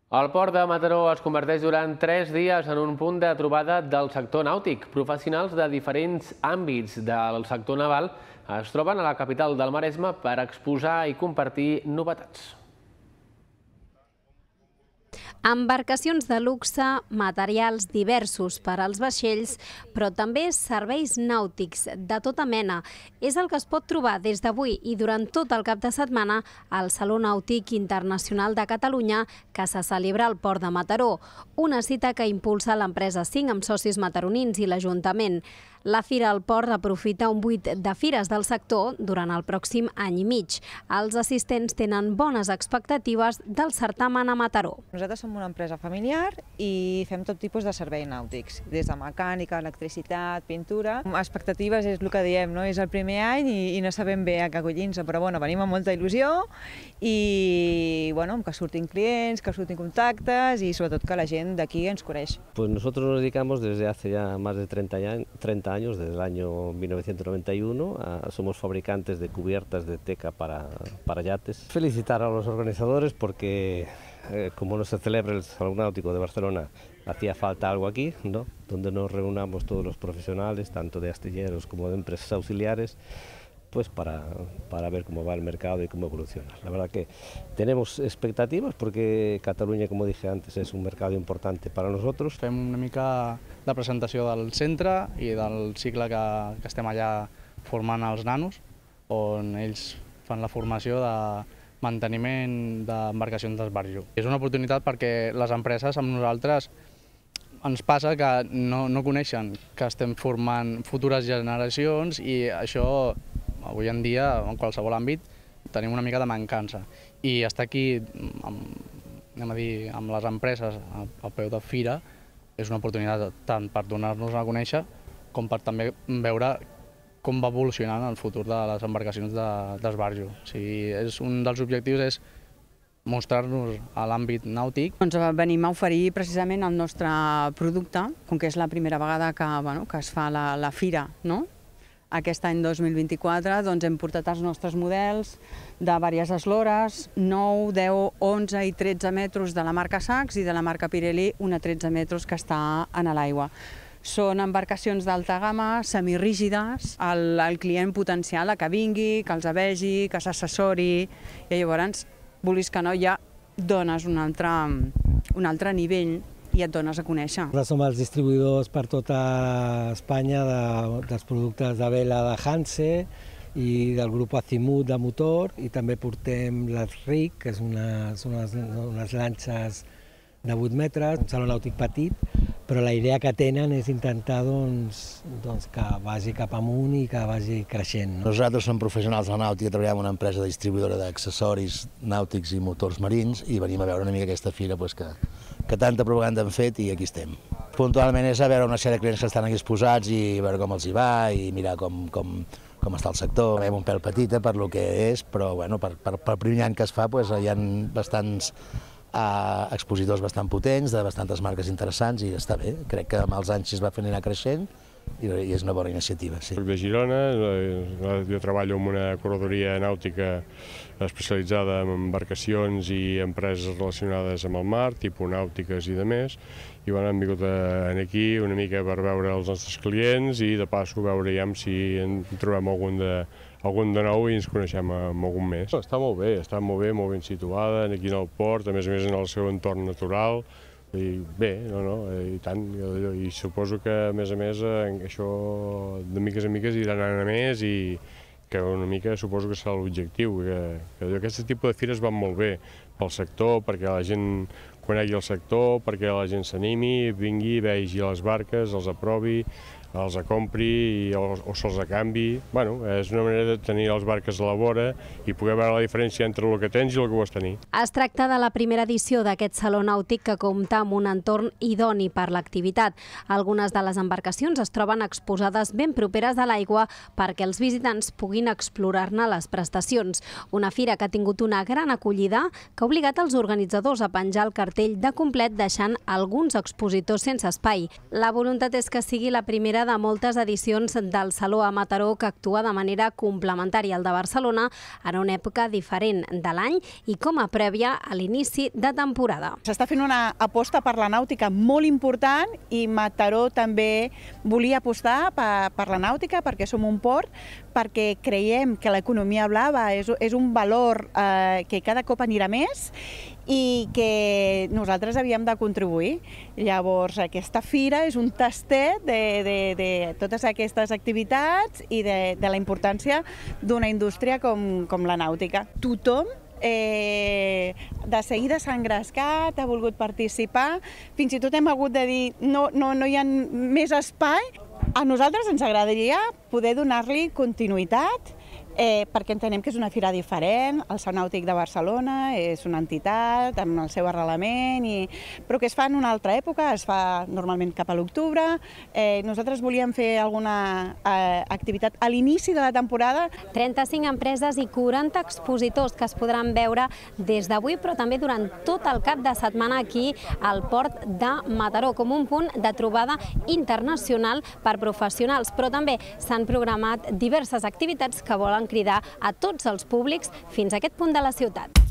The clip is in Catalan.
El port de Mataró es converteix durant 3 dies en un punt de trobada del sector nàutic. Professionals de diferents àmbits del sector naval es troben a la capital del Maresme per exposar i compartir novetats. Embarcacions de luxe, materials diversos per als vaixells, però també serveis nàutics de tota mena. És el que es pot trobar des d'avui i durant tot el cap de setmana al Saló Nàutic Internacional de Catalunya, que se celebra al Port de Mataró, una cita que impulsa l'empresa 5 amb socis mataronins i l'Ajuntament. La Fira al Port aprofita un buit de fires del sector durant el pròxim any i mig. Els assistents tenen bones expectatives del certamen a Mataró. Nosaltres som una empresa familiar i fem tot tipus de serveis nàutics, des de mecànica, electricitat, pintura. Expectatives és el que diem, no? És el primer any i no sabem bé a què acollir-nos, però bueno, venim amb molta il·lusió i bueno, que surtin clients, que surtin contactes i sobretot que la gent d'aquí ens coneix. Pues nosotros nos dedicamos desde hace ya más de 30 años, desde el año 1991, somos fabricantes de cubiertas de teca para yates. Felicitar a los organizadores porque como no se celebra el Salón Náutico de Barcelona, hacía falta algo aquí, ¿no? Donde nos reunamos todos los profesionales, tanto de astilleros como de empresas auxiliares, pues para ver cómo va el mercado y cómo evoluciona. La verdad que tenemos expectativas porque Catalunya, como dije antes, es un mercado importante para nosotros. Fem una mica de presentació del centre i del cicle que estem allà formant els nanos, on ells fan la formació de manteniment d'embarcacions d'esbarjo. És una oportunitat perquè les empreses amb nosaltres ens passa que no coneixen que estem formant futures generacions i això avui en dia, en qualsevol àmbit, tenim una mica de mancança. I estar aquí, anem a dir, amb les empreses al peu de fira és una oportunitat tant per donar-nos a conèixer com per també veure com va evolucionant el futur de les embarcacions d'esbarjo. O sigui, un dels objectius és mostrar-nos a l'àmbit nàutic. Venim a oferir precisament el nostre producte, com que és la primera vegada que es fa la fira, no? Aquest any 2024 hem portat els nostres models de diverses eslores, 9, 10, 11 i 13 metres de la marca Sachs i de la marca Pirelli, una 13 metres que està en l'aigua. Són embarcacions d'alta gamma, semirígides, el client potencial que vingui, que els vegi, que s'assessori, i llavors, vulguis que no, ja dones un altre nivell i et dones a conèixer. Nosaltres som els distribuïdors per tota Espanya dels productes de vela de Hanse i del grup Azimut de motor, i també portem les RIC, que són unes lanxes de 8 metres, un saló nàutic petit, però la idea que tenen és intentar que vagi cap amunt i que vagi creixent. Nosaltres som professionals de la nàutica, treballem en una empresa distribuïdora d'accessoris nàutics i motors marins i venim a veure una mica aquesta fira que tanta propaganda han fet i aquí estem. Puntualment és a veure una sèrie de clients que estan aquí exposats i veure com els hi va i mirar com està el sector. Veiem un pèl petita per lo que és, però per primer any que es fa hi ha bastants expositors bastant potents, de bastantes marques interessants i està bé. Crec que amb els anys es va fent anar creixent i és una bona iniciativa. Soc de Girona, jo treballo en una corredoria nàutica especialitzada en embarcacions i empreses relacionades amb el mar, tipus nàutiques i de més, i hem vingut aquí una mica per veure els nostres clients i de passo veure si en trobem algun de nou i ens coneixem amb algun més. Està molt bé, molt ben situada aquí en el port, a més en el seu entorn natural, i bé, i tant, i suposo que a més això de miques en miques irà anant a més i que una mica suposo que serà l'objectiu, que aquest tipus de fires van molt bé pel sector, perquè la gent conegui el sector, perquè la gent s'animi, vingui, vegi les barques, els aprovi, els compri o se'ls canvi. És una manera de tenir les barques a la vora i poder veure la diferència entre el que tens i el que vols tenir. Es tracta de la primera edició d'aquest saló nàutic que compta amb un entorn idoni per l'activitat. Algunes de les embarcacions es troben exposades ben properes a l'aigua perquè els visitants puguin explorar-ne les prestacions. Una fira que ha tingut una gran acollida que ha obligat els organitzadors a penjar el cartell de complet deixant alguns expositors sense espai. La voluntat és que sigui la primera darrere de moltes edicions del Saló a Mataró, que actua de manera complementària al de Barcelona en una època diferent de l'any i com a prèvia a l'inici de temporada. S'està fent una aposta per la nàutica molt important i Mataró també volia apostar per la nàutica perquè som un port, perquè creiem que l'economia blava és un valor que cada cop anirà més i que nosaltres havíem de contribuir. Llavors, aquesta fira és un tastet de totes aquestes activitats i de la importància d'una indústria com la nàutica. Tothom de seguida s'ha engrescat, ha volgut participar, fins i tot hem hagut de dir no hi ha més espai. A nosaltres ens agradaria poder donar-li continuïtat perquè entenem que és una fira diferent. El Saló Nàutic de Barcelona és una entitat amb el seu arrelament, però que es fa en una altra època, es fa normalment cap a l'octubre. Nosaltres volíem fer alguna activitat a l'inici de la temporada. 35 empreses i 40 expositors que es podran veure des d'avui, però també durant tot el cap de setmana aquí al port de Mataró, com un punt de trobada internacional per professionals. Però també s'han programat diverses activitats que volen cridar a tots els públics fins a aquest punt de la ciutat.